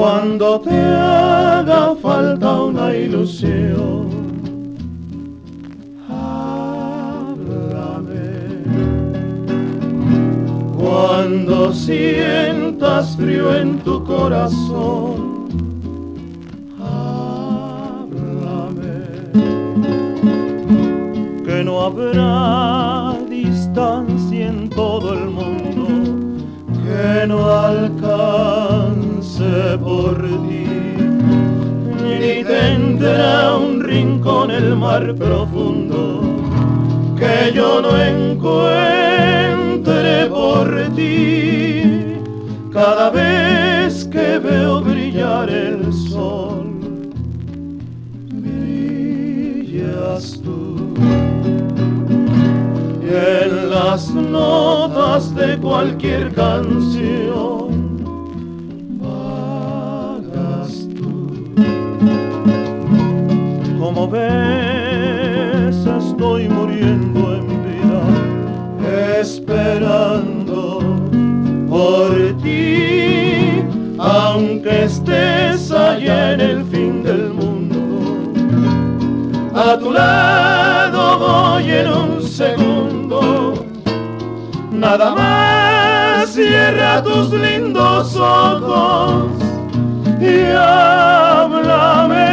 cuando te haga falta una ilusión. Háblame cuando sientas frío en tu corazón. Háblame que no habrá distancia en todo el mundo que no alcance por ti, ni tendrá un rincón el mar profundo que yo no encuentre por ti. Cada vez que veo brillar el sol, brillas tú. Y en las notas de cualquier canción vagas tú. Como ves, estoy muriendo en vida, esperando por ti, aunque estés allá en el fin del mundo. A tu lado voy en un segundo, nada más cierra tus lindos ojos y háblame.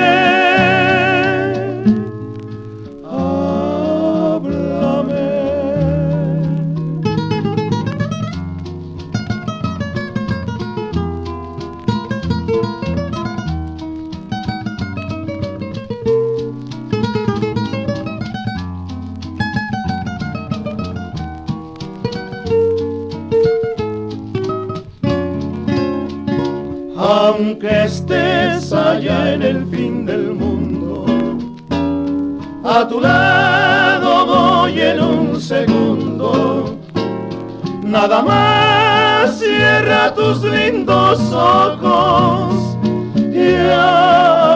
Aunque estés allá en el fin del mundo, a tu lado voy en un segundo. Nada más cierra tus lindos ojos y